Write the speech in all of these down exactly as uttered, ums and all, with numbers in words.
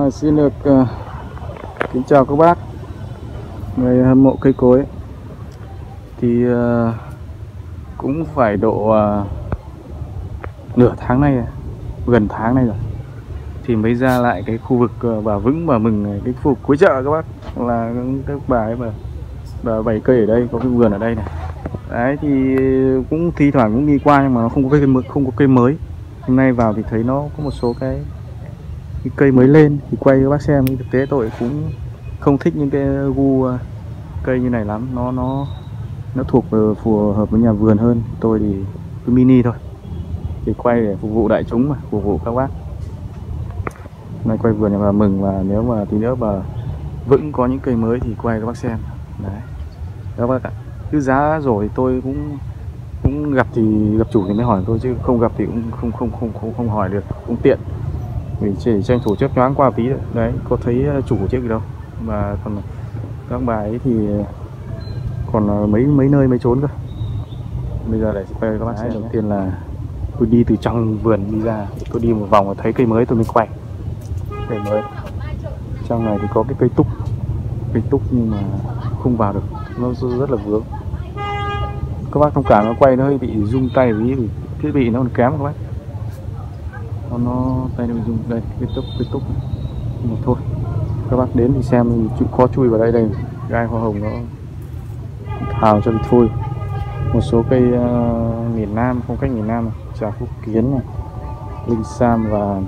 À, xin được uh, kính chào các bác người hâm mộ cây cối. Thì uh, cũng phải độ uh, nửa tháng nay, gần tháng nay rồi thì mới ra lại cái khu vực uh, Bà Vững, Bà Mừng này, cái khu vực cuối chợ các bác, là các bà ấy mà bà bày cây ở đây, có cái vườn ở đây này. Đấy thì cũng thi thoảng cũng đi qua nhưng mà nó không có cây mới, không có cây mới. Hôm nay vào thì thấy nó có một số cái cái cây mới lên thì quay cho bác xem. Nhưng thực tế tôi cũng không thích những cái gu cây như này lắm, nó nó nó thuộc phù hợp với nhà vườn hơn. Tôi thì cứ mini thôi, thì quay để phục vụ đại chúng mà, phục vụ các bác. Hôm nay quay vườn nhà bà Mừng, và nếu mà tí nữa bà Vững có những cây mới thì quay các bác xem. Đấy các bác ạ. Cứ giá rồi tôi cũng cũng gặp thì gặp chủ thì mới hỏi tôi, chứ không gặp thì cũng không không không không, không hỏi được, cũng tiện. Mình chỉ tranh thủ chớp nhoáng qua tí đấy. Đấy, có thấy chủ chiếc gì đâu. Mà còn các bà ấy thì còn mấy mấy nơi mấy trốn cơ. Bây giờ để quay các bác xem. Đầu tiên là tôi đi từ trong vườn đi ra, tôi đi một vòng và thấy cây mới tôi mới quay. Cây mới. Trong này thì có cái cây túc. Cây túc nhưng mà không vào được, nó rất là vướng. Các bác thông cảm, nó quay nó hơi bị rung tay vì thiết bị nó còn kém các bác. Nó, nó tay nó bị rung. Đây, cái túc, cái túc. Nhưng mà thôi, các bác đến thì xem, có chui vào đây đây, gai hoa hồng nó hào cho thì thôi. Một số cây uh, miền Nam, phong cách miền Nam này, trà Phúc Kiến này, Linh Sam và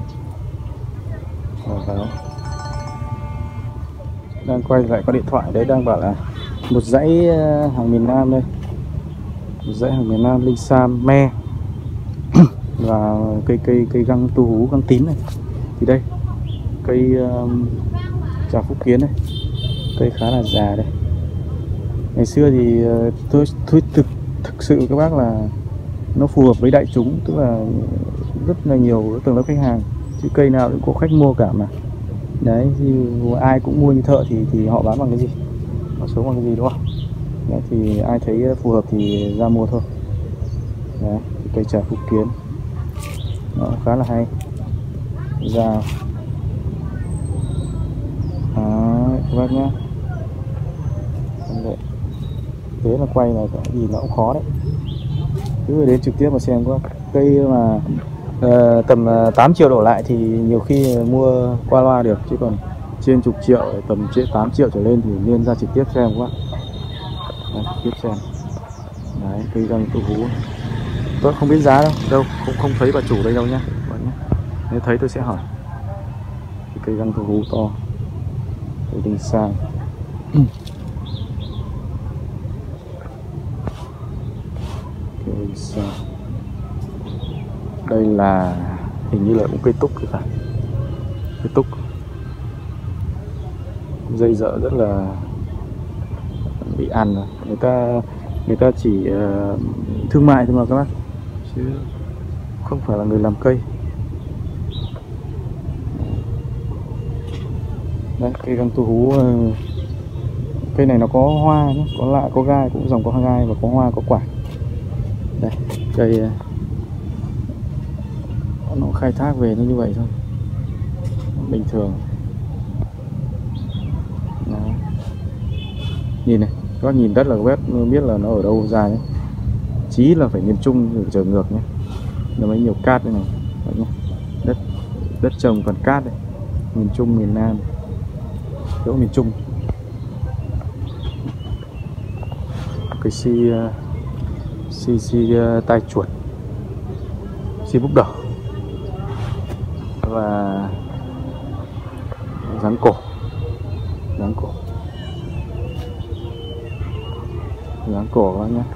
và đang quay lại có điện thoại đấy, đang bảo là một dãy uh, hàng miền Nam đây, một dãy hàng miền Nam Linh Sam, me và cây cây cây găng tu hú, găng tím này. Thì đây cây uh, trà Phúc Kiến này, cây khá là già đây. Ngày xưa thì uh, tôi, tôi thực thực sự các bác là nó phù hợp với đại chúng, tức là rất là nhiều tầng lớp khách hàng, chứ cây nào cũng có khách mua cả mà. Đấy thì ai cũng mua như thợ thì thì họ bán bằng cái gì, họ sống bằng cái gì, đúng không? Đấy, thì ai thấy phù hợp thì ra mua thôi. Đấy, cây trà Phúc Kiến nó khá là hay. Ra đấy, các bác nhá. Thế là quay này cái gì nó cũng khó đấy, cứ đến trực tiếp mà xem. Có cây mà uh, tầm uh, tám triệu đổ lại thì nhiều khi mua qua loa được, chứ còn trên chục triệu, tầm trên tám triệu trở lên thì nên ra trực tiếp xem quá. Đấy, trực tiếp xem. Đấy, cây găng tu hú tôi không biết giá đâu, đâu không không thấy bà chủ đây đâu nhá, nhá. Nếu thấy tôi sẽ hỏi. Cây găng tu hú to, cây Linh Sam. Đây là hình như là cũng cây túc thì phải, cây túc dây dợ rất là bị ăn rồi. Người ta người ta chỉ uh, thương mại thôi mà các bác, chứ không phải là người làm cây. Đấy, cây găng tu hú, uh, cây này nó có hoa nhé, có lạ, có gai, cũng dòng có gai và có hoa, có quả. Đây, cây nó khai thác về nó như vậy thôi, bình thường. Đó. Nhìn này, các bác nhìn đất là biết biết là nó ở đâu ra nhé. Chí là phải miền Trung trở ngược nhé, nó mới nhiều cát đây này. Đấy nhé. Đất đất trồng còn cát đây, miền Trung, miền Nam, chỗ miền Trung. Cái si si si uh, tai chuột, si búp đỏ và dáng cổ, dáng cổ, dáng cổ các bác nhé.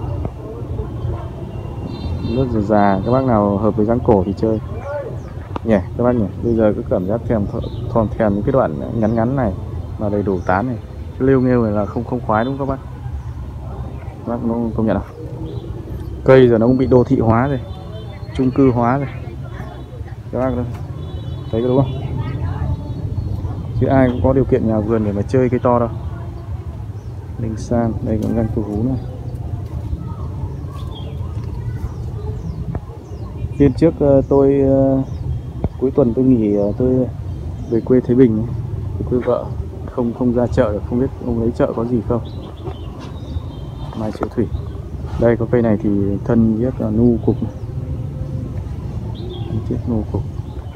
Rất là già, các bác nào hợp với dáng cổ thì chơi nhỉ các bác nhỉ. Bây giờ cứ cảm giác thèm thòn thèm những cái đoạn ngắn ngắn này mà đầy đủ tán này, cái lêu nghêu này là không không khoái, đúng không các bác? Các bác nó công nhận không? Cây giờ nó cũng bị đô thị hóa rồi, chung cư hóa rồi các bác đâu thấy có đúng không? Chứ ai cũng có điều kiện nhà vườn để mà chơi cây to đâu. Linh Sam, đây còn găng tu hú này. Phiên trước tôi cuối tuần tôi nghỉ, tôi về quê Thái Bình ấy, về quê vợ, không không ra chợ được, không biết ông lấy chợ có gì không. Mai Chiếu Thủy. Đây có cây này thì thân rất là nu cục này. Chiếc nu cục.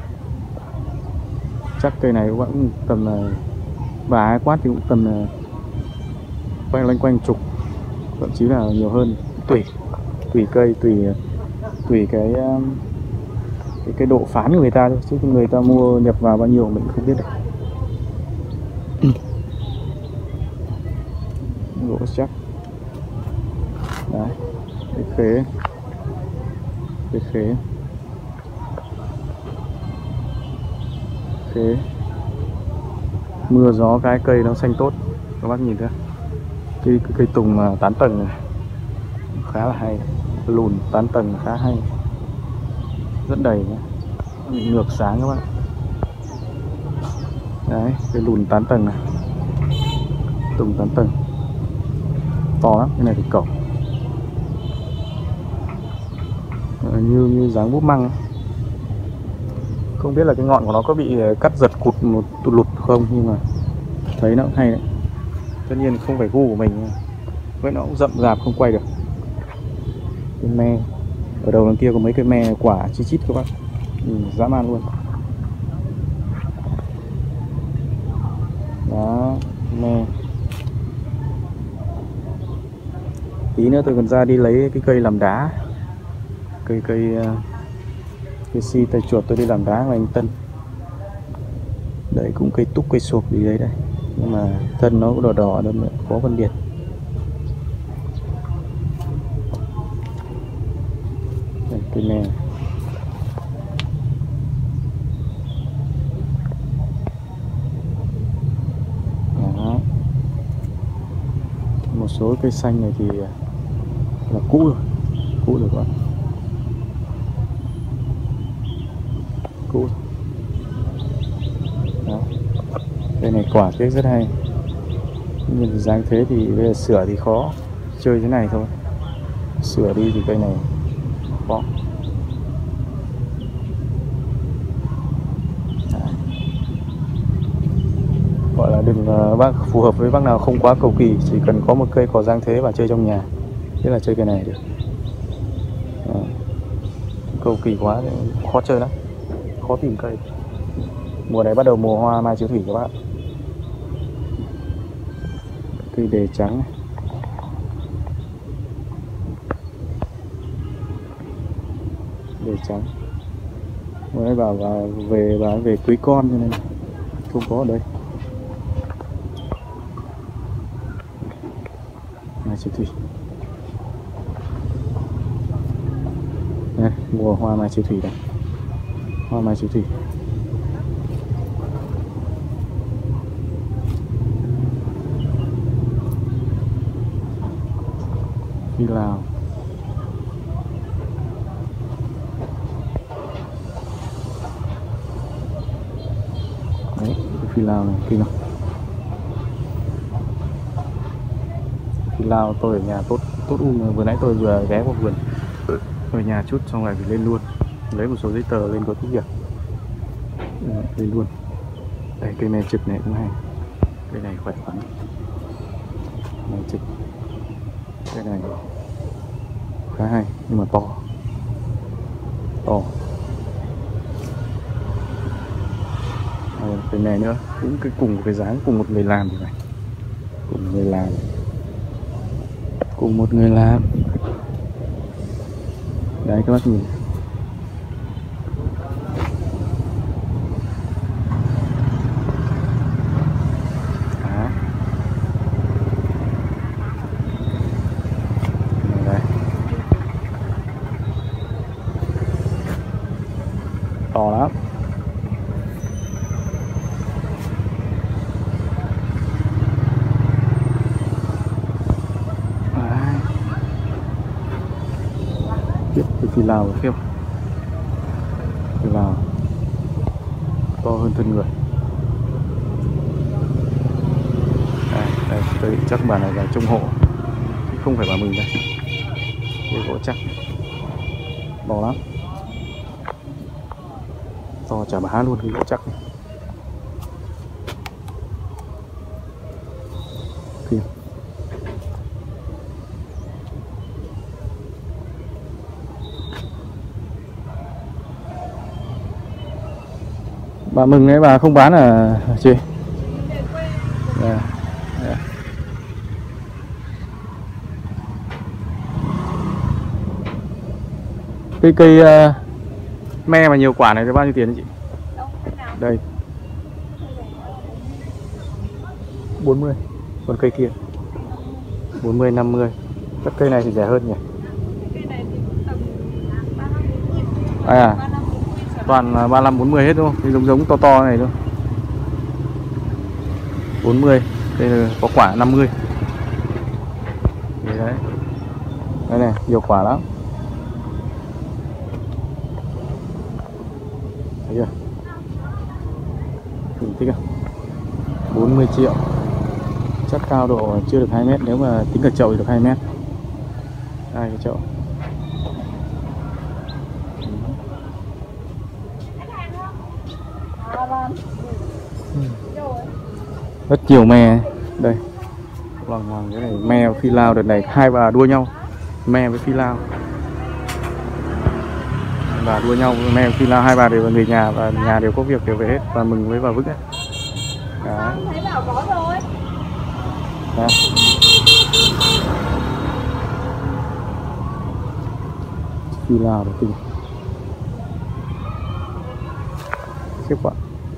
Chắc cây này cũng tầm là vài quát thì cũng tầm là quanh loanh quanh chục, thậm chí là nhiều hơn, tùy tùy cây, tùy tùy cái cái, cái độ phán của người ta thôi, chứ người ta mua nhập vào bao nhiêu mình không biết được. Gỗ chắc đấy, cái khế cái khế khế mưa gió cái cây nó xanh tốt, các bác nhìn thấy cái, cái cây tùng mà tán tầng này khá là hay, lùn tán tầng khá hay, rất đầy nhé, ngược sáng các bạn. Đấy, cái lùn tán tầng này, tùng tán tầng to lắm, cái này thì cổng như như dáng búp măng ấy. Không biết là cái ngọn của nó có bị cắt giật cụt một tụt lụt không, nhưng mà thấy nó cũng hay đấy. Tất nhiên không phải gu của mình, với nó cũng rậm rạp không quay được. Cái me ở đầu đằng kia có mấy cái me quả chi chít các bác, ừ, dã man luôn. Đó, me. Tí nữa tôi còn ra đi lấy cái cây làm đá, cây cây cây si tay chuột tôi đi làm đá của anh Tân. Đấy cũng cây túc cây sộp gì đấy đây, nhưng mà thân nó cũng đỏ đỏ đâm có phân biệt. Đây, cây me. Đó. Một số cây xanh này thì là cũ rồi, cũ rồi các bạn, cũ. Đó. Cây này quả tiếc rất hay, nhưng dáng thế thì bây giờ sửa thì khó, chơi thế này thôi, sửa đi thì cây này khó. Gọi là đừng bác phù hợp với bác nào không quá cầu kỳ, chỉ cần có một cây có dáng thế và chơi trong nhà, thế là chơi cây này được. Đó. Cầu kỳ quá thì khó chơi lắm, khó tìm cây. Mùa này bắt đầu mùa hoa Mai Chiếu Thủy các bạn. Cây đề trắng này. Đề trắng. Hôm nay bảo là về bán về cưới con cho nên không có ở đây. Mai Chiếu Thủy. Đây, mùa hoa Mai Chiếu Thủy đây. Hoa Mai Chiếu Thủy. Phi Lào. Đấy, cái phi Lào này kinh không? Phi Lào tôi ở nhà tốt tốt um, vừa nãy tôi vừa ghé vào vườn ở nhà chút xong rồi phải lên luôn, lấy một số giấy tờ lên có tí việc, ừ, lên luôn. Đây cây me trực này cũng hay, cây này khỏe khoắn, me trực, cây này khá hay nhưng mà to, to. À, cây này nữa cũng cái cùng một cái dáng, cùng một người làm thì phải, cùng một người làm, cùng một người làm. Đấy các bác nhìn. Đó. Đây. To lắm. Cái phi Lào khiếp, phi Lào to hơn thân người. Đây, đây tôi chắc bà này là trung hộ, không phải bà mình đây. Cái gỗ chắc to lắm, to chả bá luôn cái gỗ chắc này. Bà mừng đấy, bà không bán à chị? Yeah. Yeah. Cây cây uh, me mà nhiều quả này thì bao nhiêu tiền chị? Đây bốn mươi. Còn cây kia bốn mươi, năm mươi. Các cây này thì rẻ hơn nhỉ? À, toàn ba mươi lăm bốn mươi hết đúng không? Cái giống giống to to này thôi. bốn mươi. Đây là có quả năm mươi. Đấy đấy. Đây này, nhiều quả lắm. Thấy chưa? Mình thích không? bốn mươi triệu. Chắc cao độ chưa được hai mét, nếu mà tính cả chậu thì được hai mét. Hai cái chậu. Rất nhiều me đây. Vâng, vâng, cái này me và phi lao đợt này hai bà đua nhau, me với phi lao. Bà đua nhau, me và phi lao, hai bà đều là người nhà và nhà đều có việc đều về hết, và mừng với bà Vức đấy. Đấy. Đấy. Phi lao để tìm xếp quả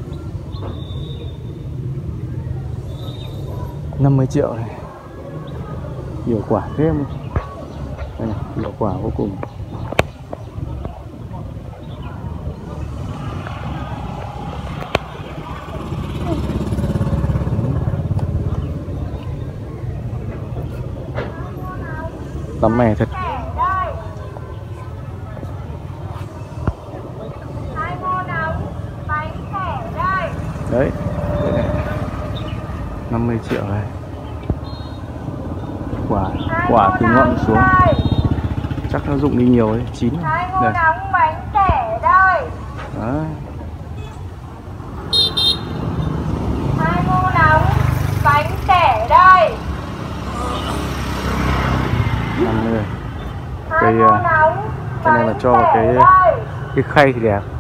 năm mươi triệu này, nhiều quả thế không? Đây này, nhiều quả vô cùng. Tắm mè thật. Đấy, đây này. năm mươi triệu này. Quả quả từ ngọn xuống. Chắc nó rụng đi nhiều ấy, chín. Đây. Đấy. Hai ngô nóng bánh tẻ đây. năm mươi. Cây cái này mà cho vào cái cái khay thì đẹp.